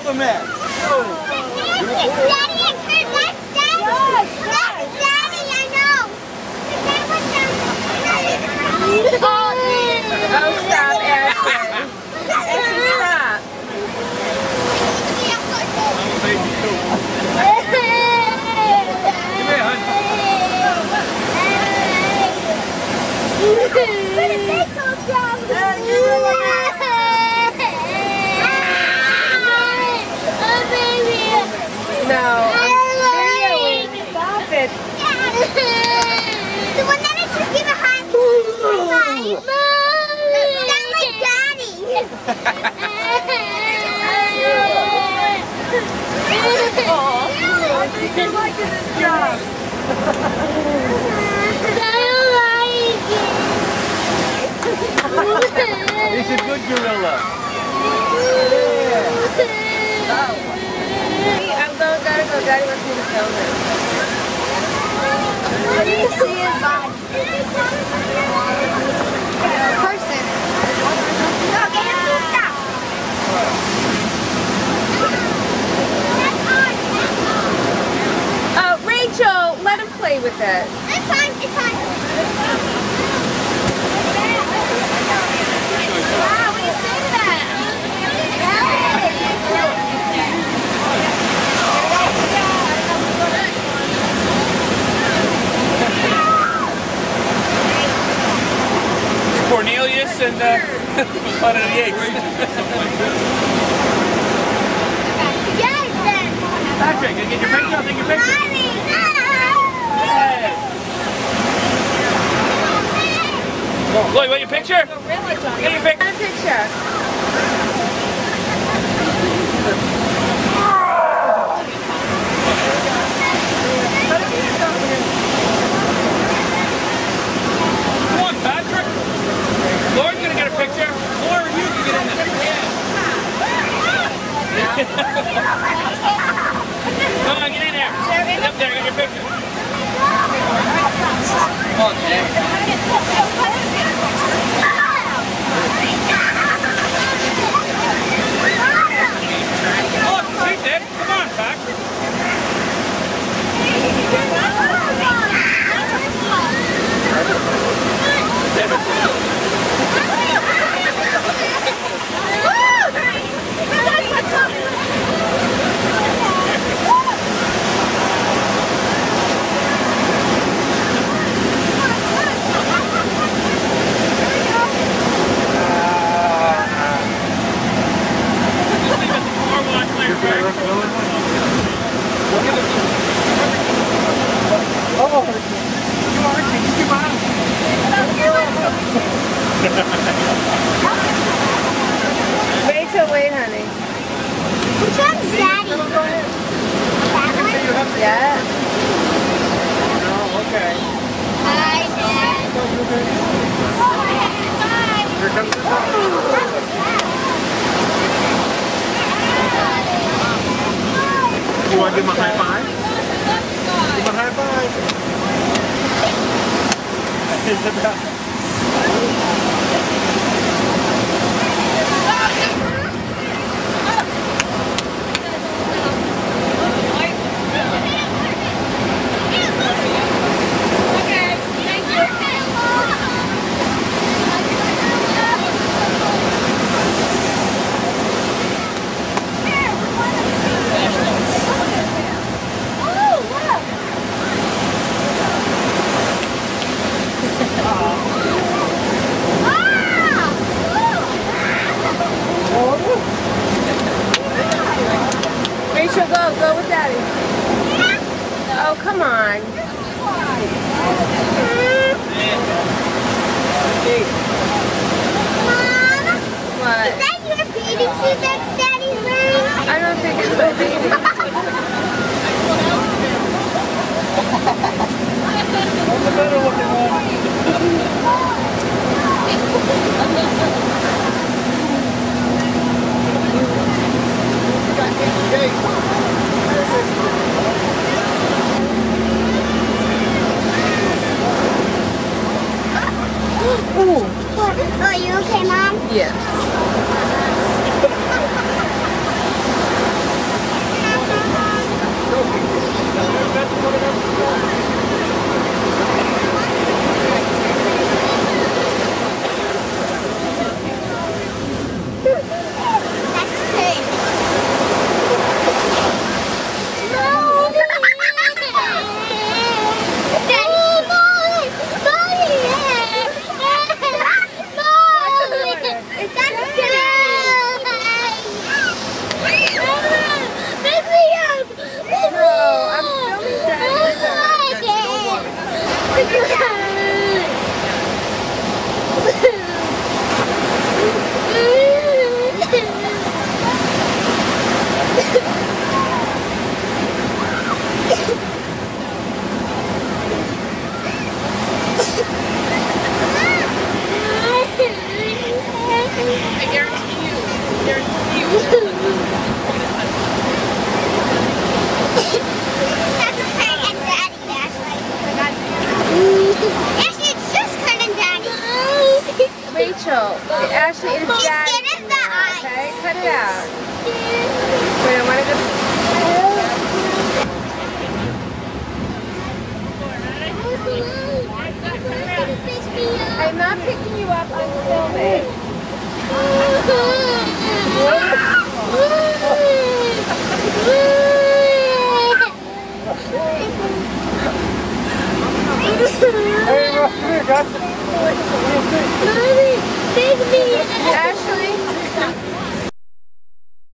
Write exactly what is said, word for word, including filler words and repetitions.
him at? It's Daddy and Kurt. That's Daddy. That's Daddy, I know. That was Daddy. Oh, stop, Ashley. Ashley, stop. Come here, honey. No. Stop it. The one that I just gave a high five. That's my Daddy. I think you're liking this job. He's a good gorilla. I'm going, gotta go. Daddy wants me to film him. What do you see his body? Person. No, get him to stop. Uh, Rachel, let him play with it. It's fine, it's fine. Wow, what do you say to that? Cornelius and uh, one of the eggs. Yes, then. Patrick, you get your picture? I'll take your picture. Mommy, no. Hey. Lloyd, want your picture? Really, John? Get your picture. Get a picture. Come on, Patrick. Lauren's gonna get a picture. Lauren, you can get in there. Come on, get in there. Get up there, get your picture. Come on, Jay. Oh, see, Dick. Come on, Patrick. Rachel, wait, honey. Which one's Daddy? That one? Yeah. Oh, okay. Hi, Dad. Here comes the dog. You want to give him a high five? Give him a high five. Isabel. Rachel, go. Go with Daddy. Oh, come on. Mom, What? is that your bathing suit that's Daddy's wearing? I don't think it's a baby. What's the better looking one? Ooh. Oh, are you okay, Mom? Yeah. Gus? Daddy.